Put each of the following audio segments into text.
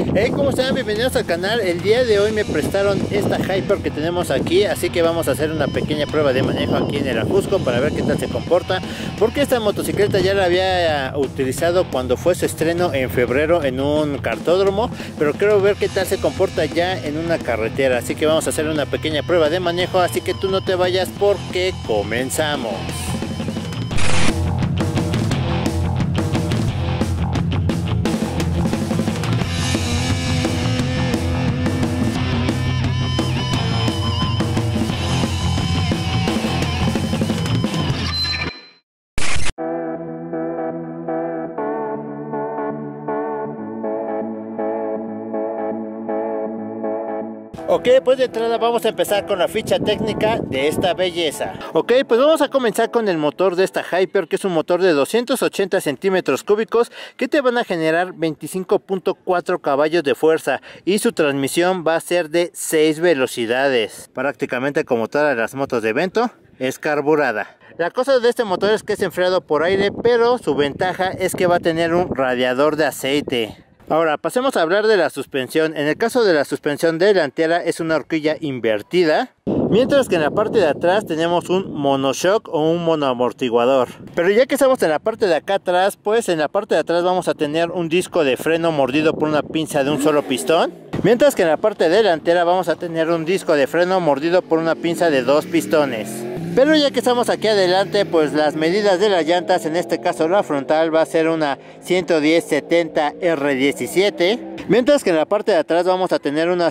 Hey, ¿cómo están? Bienvenidos al canal. El día de hoy me prestaron esta Hyper que tenemos aquí, así que vamos a hacer una pequeña prueba de manejo aquí en el Ajusco para ver qué tal se comporta, porque esta motocicleta ya la había utilizado cuando fue su estreno en febrero en un cartódromo, pero quiero ver qué tal se comporta ya en una carretera, así que vamos a hacer una pequeña prueba de manejo, así que tú no te vayas porque comenzamos. Ok, pues de entrada vamos a empezar con la ficha técnica de esta belleza. Ok, pues vamos a comenzar con el motor de esta Hyper, que es un motor de 280 centímetros cúbicos que te van a generar 25.4 caballos de fuerza, y su transmisión va a ser de 6 velocidades. Prácticamente como todas las motos de evento, es carburada. La cosa de este motor es que es enfriado por aire, pero su ventaja es que va a tener un radiador de aceite. Ahora pasemos a hablar de la suspensión. En el caso de la suspensión delantera es una horquilla invertida, mientras que en la parte de atrás tenemos un monoshock o un monoamortiguador. Pero ya que estamos en la parte de acá atrás, pues en la parte de atrás vamos a tener un disco de freno mordido por una pinza de un solo pistón, mientras que en la parte delantera vamos a tener un disco de freno mordido por una pinza de 2 pistones. Pero ya que estamos aquí adelante, pues las medidas de las llantas, en este caso la frontal, va a ser una 110/70 R17, mientras que en la parte de atrás vamos a tener una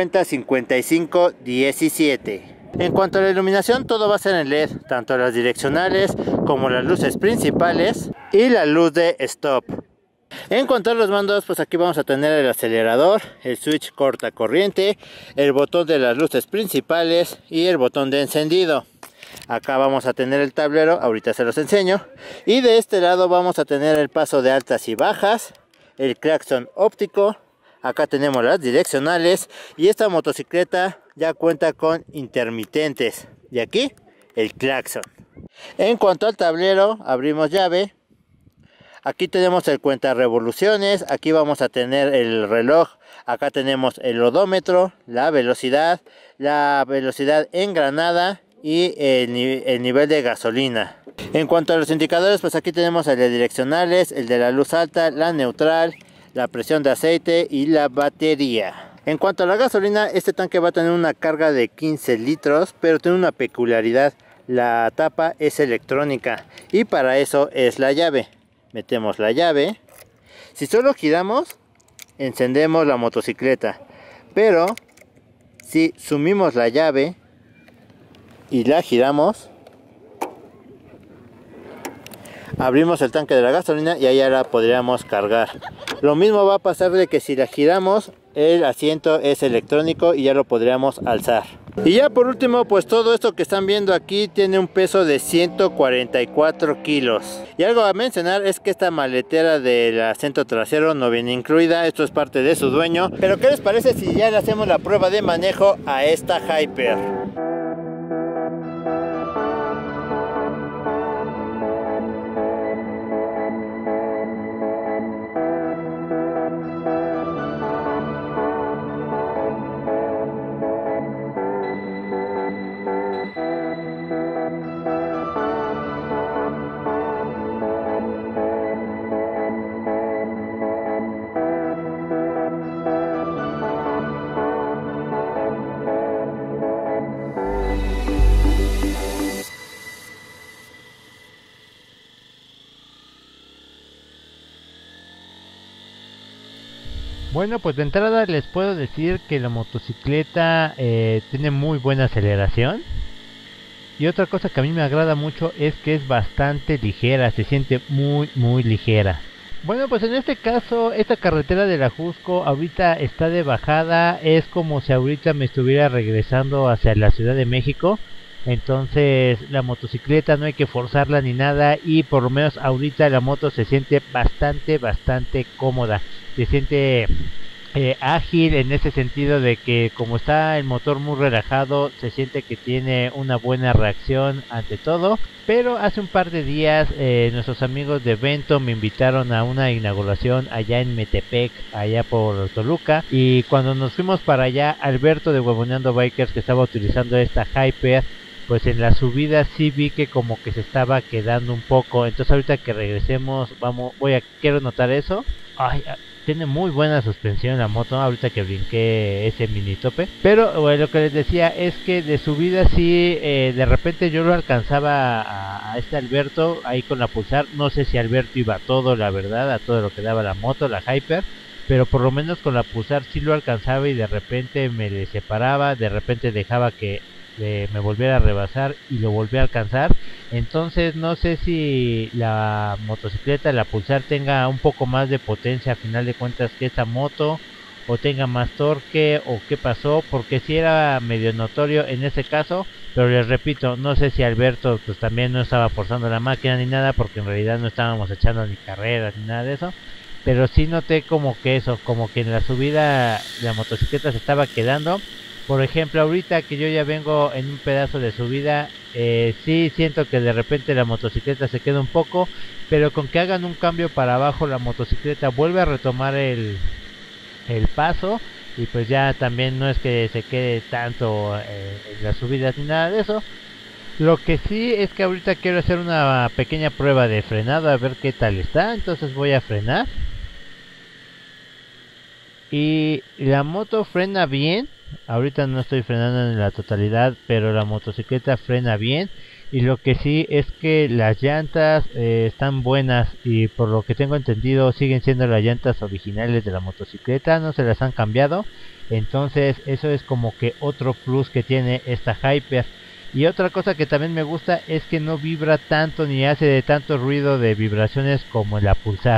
50/55/17. En cuanto a la iluminación, todo va a ser en LED, tanto las direccionales como las luces principales y la luz de stop. En cuanto a los mandos, pues aquí vamos a tener el acelerador, el switch corta corriente, el botón de las luces principales y el botón de encendido. Acá vamos a tener el tablero, ahorita se los enseño. Y de este lado vamos a tener el paso de altas y bajas, el claxon óptico. Acá tenemos las direccionales y esta motocicleta ya cuenta con intermitentes. Y aquí el claxon. En cuanto al tablero, abrimos llave. Aquí tenemos el cuenta revoluciones, aquí vamos a tener el reloj, acá tenemos el odómetro, la velocidad en granada y el nivel de gasolina. En cuanto a los indicadores, pues aquí tenemos el de direccionales, el de la luz alta, la neutral, la presión de aceite y la batería. En cuanto a la gasolina, este tanque va a tener una carga de 15 litros, pero tiene una peculiaridad: la tapa es electrónica y para eso es la llave. Metemos la llave, si solo giramos, encendemos la motocicleta, pero si sumimos la llave y la giramos, abrimos el tanque de la gasolina y ahí ya la podríamos cargar. Lo mismo va a pasar de que si la giramos, el asiento es electrónico y ya lo podríamos alzar. Y ya por último, pues todo esto que están viendo aquí tiene un peso de 144 kilos. Y algo a mencionar es que esta maletera del asiento trasero no viene incluida, esto es parte de su dueño. Pero ¿qué les parece si ya le hacemos la prueba de manejo a esta Hyper? Bueno, pues de entrada les puedo decir que la motocicleta tiene muy buena aceleración. Y otra cosa que a mí me agrada mucho es que es bastante ligera, se siente muy ligera. Bueno, pues en este caso, esta carretera del Ajusco ahorita está de bajada, es como si ahorita me estuviera regresando hacia la Ciudad de México. Entonces la motocicleta no hay que forzarla ni nada, y por lo menos ahorita la moto se siente bastante cómoda. Se siente ágil en ese sentido de que como está el motor muy relajado, se siente que tiene una buena reacción ante todo. Pero hace un par de días nuestros amigos de Vento me invitaron a una inauguración allá en Metepec, allá por Toluca, y cuando nos fuimos para allá, Alberto de Huevoneando Bikers, que estaba utilizando esta Hyper, pues en la subida sí vi que como que se estaba quedando un poco. Entonces ahorita que regresemos quiero notar eso. Ay, tiene muy buena suspensión la moto, ahorita que brinqué ese mini tope. Pero bueno, lo que les decía es que de subida sí, de repente yo lo alcanzaba a este Alberto ahí con la Pulsar. No sé si Alberto iba a todo, la verdad, a todo lo que daba la moto, la Hyper. Pero por lo menos con la Pulsar sí lo alcanzaba y de repente me le separaba, de repente dejaba que me volviera a rebasar y lo volví a alcanzar. Entonces no sé si la motocicleta, la Pulsar, tenga un poco más de potencia a final de cuentas que esta moto, o tenga más torque, o qué pasó, porque si era medio notorio en ese caso. Pero les repito, no sé si Alberto pues también no estaba forzando la máquina ni nada, porque en realidad no estábamos echando ni carreras ni nada de eso. Pero sí noté como que eso, como que en la subida la motocicleta se estaba quedando. Por ejemplo, ahorita que yo ya vengo en un pedazo de subida, sí siento que de repente la motocicleta se queda un poco, pero con que hagan un cambio para abajo la motocicleta vuelve a retomar el paso, y pues ya también no es que se quede tanto en las subidas ni nada de eso. Lo que sí es que ahorita quiero hacer una pequeña prueba de frenado a ver qué tal está, entonces voy a frenar. Y la moto frena bien. Ahorita no estoy frenando en la totalidad, pero la motocicleta frena bien. Y lo que sí es que las llantas están buenas, y por lo que tengo entendido siguen siendo las llantas originales de la motocicleta, no se las han cambiado. Entonces eso es como que otro plus que tiene esta Hyper. Y otra cosa que también me gusta es que no vibra tanto ni hace de tanto ruido de vibraciones como la Pulsar.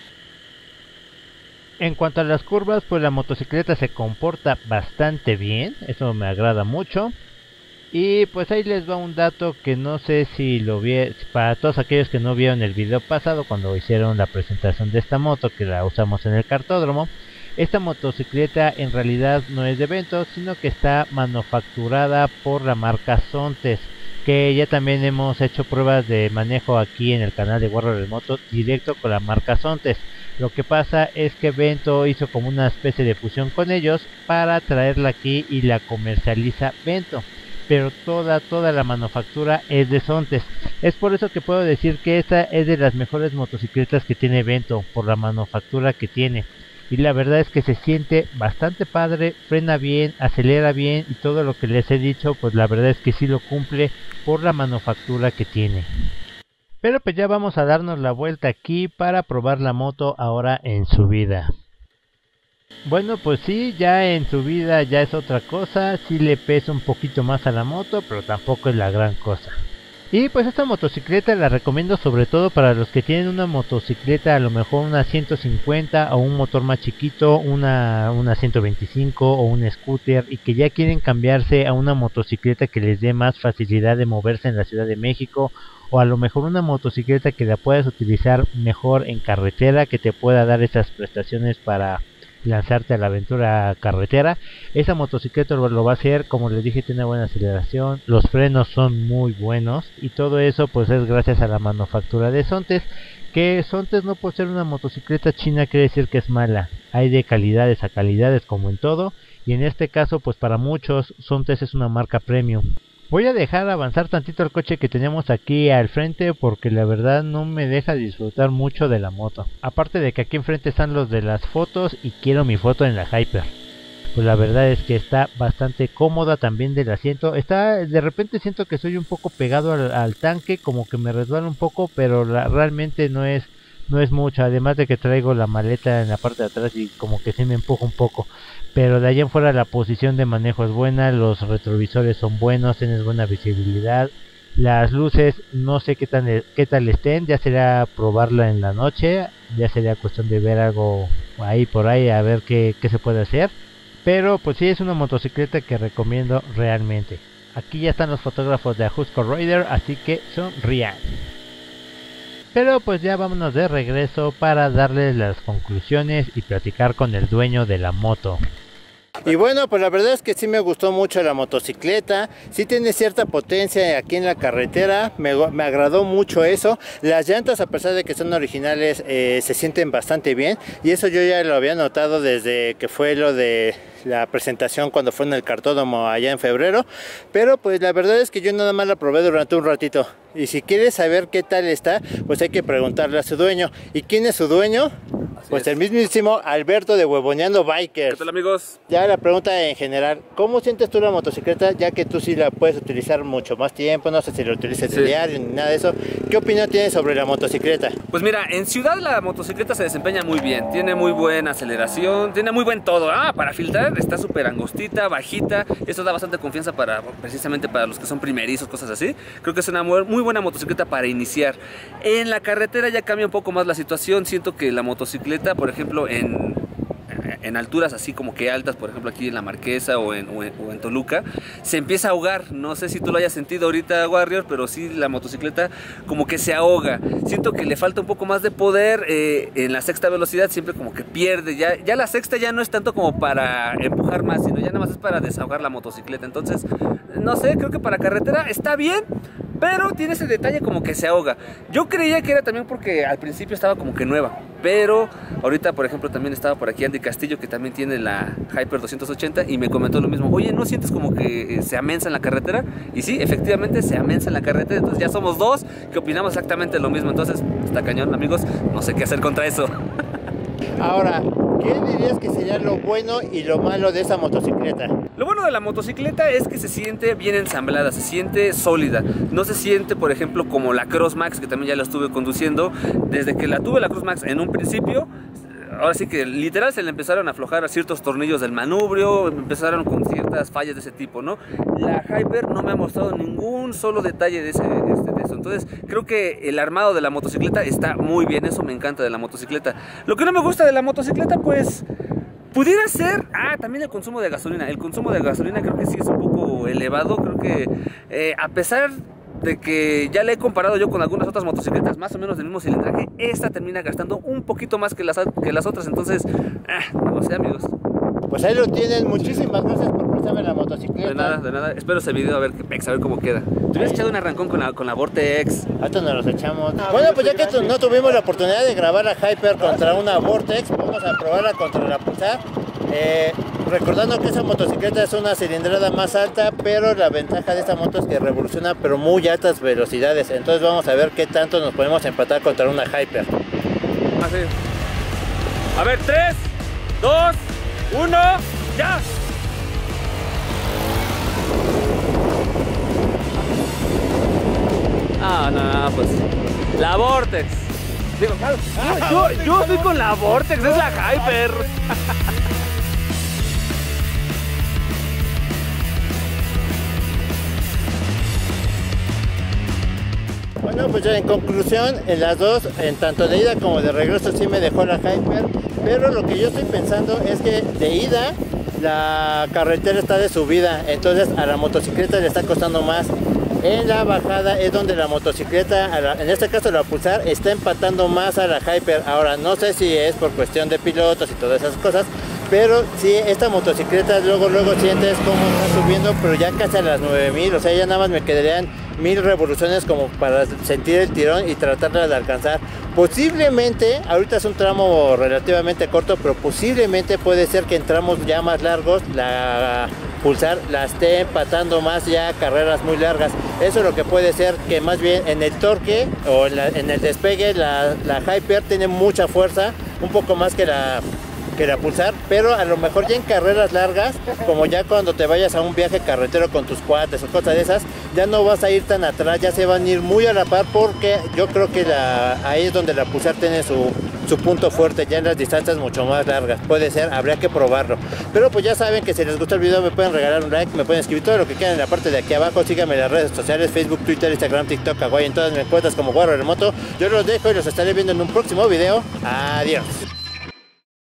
En cuanto a las curvas, pues la motocicleta se comporta bastante bien, eso me agrada mucho. Y pues ahí les va un dato que no sé si lo vi, para todos aquellos que no vieron el video pasado cuando hicieron la presentación de esta moto, que la usamos en el cartódromo. Esta motocicleta en realidad no es de Vento, sino que está manufacturada por la marca Sontes, que ya también hemos hecho pruebas de manejo aquí en el canal de Warrior Moto directo con la marca Sontes. Lo que pasa es que Vento hizo como una especie de fusión con ellos para traerla aquí y la comercializa Vento, pero toda la manufactura es de Sontes. Es por eso que puedo decir que esta es de las mejores motocicletas que tiene Vento, por la manufactura que tiene. Y la verdad es que se siente bastante padre, frena bien, acelera bien, y todo lo que les he dicho, pues la verdad es que sí lo cumple por la manufactura que tiene. Pero pues ya vamos a darnos la vuelta aquí para probar la moto ahora en subida. Bueno, pues sí, ya en subida ya es otra cosa, sí le pesa un poquito más a la moto, pero tampoco es la gran cosa. Y pues esta motocicleta la recomiendo sobre todo para los que tienen una motocicleta, a lo mejor una 150 o un motor más chiquito, una 125 o un scooter, y que ya quieren cambiarse a una motocicleta que les dé más facilidad de moverse en la Ciudad de México, o a lo mejor una motocicleta que la puedas utilizar mejor en carretera, que te pueda dar esas prestaciones para lanzarte a la aventura carretera. Esa motocicleta lo va a hacer, como les dije, tiene buena aceleración, los frenos son muy buenos, y todo eso pues es gracias a la manufactura de Sontes. Que Sontes no por ser una motocicleta china quiere decir que es mala, hay de calidades a calidades como en todo, y en este caso pues para muchos Sontes es una marca premium. Voy a dejar avanzar tantito el coche que tenemos aquí al frente, porque la verdad no me deja disfrutar mucho de la moto. Aparte de que aquí enfrente están los de las fotos y quiero mi foto en la Hyper. Pues la verdad es que está bastante cómoda también del asiento. De repente siento que soy un poco pegado al tanque, como que me resbala un poco, pero realmente no es mucho. Además de que traigo la maleta en la parte de atrás y como que sí me empuja un poco. Pero de allá en fuera la posición de manejo es buena, los retrovisores son buenos, tienes buena visibilidad. Las luces no sé qué tal estén, ya será probarla en la noche, ya sería cuestión de ver algo ahí por ahí a ver qué se puede hacer. Pero pues sí, es una motocicleta que recomiendo realmente. Aquí ya están los fotógrafos de Ajusco Rider, así que sonrían. Pero pues ya vámonos de regreso para darles las conclusiones y platicar con el dueño de la moto. Y bueno, pues la verdad es que sí me gustó mucho la motocicleta, sí tiene cierta potencia aquí en la carretera, me agradó mucho eso. Las llantas, a pesar de que son originales, se sienten bastante bien, y eso yo ya lo había notado desde que fue lo de la presentación cuando fue en el cartódromo allá en febrero. Pero pues la verdad es que yo nada más la probé durante un ratito, y si quieres saber qué tal está, pues hay que preguntarle a su dueño. ¿Y quién es su dueño? Pues el mismísimo Alberto de Huevoneando Bikers. ¿Qué tal, amigos? Ya la pregunta en general, ¿cómo sientes tú la motocicleta? Ya que tú sí la puedes utilizar mucho más tiempo, no sé si la utilizas de diario ni nada de eso. ¿Qué opinión tienes sobre la motocicleta? Pues mira, en ciudad la motocicleta se desempeña muy bien, tiene muy buena aceleración, tiene muy buen todo. Para filtrar está súper angostita, bajita, eso da bastante confianza precisamente para los que son primerizos, cosas así. Creo que es una muy buena motocicleta para iniciar. En la carretera ya cambia un poco más la situación, siento que la motocicleta, por ejemplo, en alturas así como que altas, por ejemplo aquí en La Marquesa o en Toluca, se empieza a ahogar. No sé si tú lo hayas sentido ahorita, Warrior, pero sí la motocicleta como que se ahoga. Siento que le falta un poco más de poder. En la sexta velocidad siempre como que pierde. Ya la sexta ya no es tanto como para empujar más, sino ya nada más es para desahogar la motocicleta. Entonces, no sé, creo que para carretera está bien, pero tiene ese detalle como que se ahoga. Yo creía que era también porque al principio estaba como que nueva, pero ahorita, por ejemplo, también estaba por aquí Andy Castillo, que también tiene la Hyper 280, y me comentó lo mismo. Oye, ¿no sientes como que se amensa en la carretera? Y sí, efectivamente se amensa en la carretera. Entonces ya somos dos que opinamos exactamente lo mismo. Entonces, está cañón, amigos, no sé qué hacer contra eso. Ahora, ¿qué dirías que sería lo bueno y lo malo de esa motocicleta? Lo bueno de la motocicleta es que se siente bien ensamblada, se siente sólida. No se siente, por ejemplo, como la Cross Max, que también ya la estuve conduciendo. Desde que la tuve la Cross Max en un principio, ahora sí que literal se le empezaron a aflojar a ciertos tornillos del manubrio, empezaron con ciertas fallas de ese tipo, ¿no? La Hyper no me ha mostrado ningún solo detalle de eso. Entonces creo que el armado de la motocicleta está muy bien, eso me encanta de la motocicleta. Lo que no me gusta de la motocicleta, pues pudiera ser, también el consumo de gasolina. El consumo de gasolina creo que sí es un poco elevado. Creo que a pesar de que ya le he comparado yo con algunas otras motocicletas más o menos del mismo cilindraje, esta termina gastando un poquito más que las otras. Entonces, no sé, amigos. Pues ahí lo tienen, muchísimas gracias por prestarme la motocicleta. De nada, espero ese video a ver cómo queda. Te hubieras echado un arrancón con la Vortex. Ahorita nos los echamos. Bueno, pues ya que no tuvimos la oportunidad de grabar la Hyper contra una Vortex, vamos a probarla contra la Pulsar. Recordando que esa motocicleta es una cilindrada más alta, pero la ventaja de esta moto es que revoluciona pero muy altas velocidades. Entonces vamos a ver qué tanto nos podemos empatar contra una Hyper. Así. A ver, 3, 2, 1, ya. No, pues la Vortex. Digo, yo estoy con la Vortex, es la Hyper. Bueno, pues ya en conclusión, en las dos, en tanto de ida como de regreso, sí me dejó la Hyper, pero lo que yo estoy pensando es que de ida la carretera está de subida, entonces a la motocicleta le está costando más. En la bajada es donde la motocicleta, en este caso la Pulsar, está empatando más a la Hyper. Ahora no sé si es por cuestión de pilotos y todas esas cosas, pero sí, esta motocicleta luego sientes cómo está subiendo, pero ya casi a las 9000, o sea, ya nada más me quedarían 1000 revoluciones como para sentir el tirón y tratarla de alcanzar. Posiblemente, ahorita es un tramo relativamente corto, pero posiblemente puede ser que en tramos ya más largos la Pulsar la esté empatando más ya carreras muy largas. Eso es lo que puede ser, que más bien en el torque o en el despegue la Hyper tiene mucha fuerza, un poco más que la Pulsar, pero a lo mejor ya en carreras largas, como ya cuando te vayas a un viaje carretero con tus cuates o cosas de esas, ya no vas a ir tan atrás, ya se van a ir muy a la par, porque yo creo que ahí es donde la Pulsar tiene su punto fuerte, ya en las distancias mucho más largas. Puede ser, habría que probarlo. Pero pues ya saben que si les gusta el video me pueden regalar un like, me pueden escribir todo lo que quieran en la parte de aquí abajo. Síganme en las redes sociales, Facebook, Twitter, Instagram, TikTok, Kawaii, en todas mis cuentas como Warrior Remoto. Yo los dejo y los estaré viendo en un próximo video. Adiós.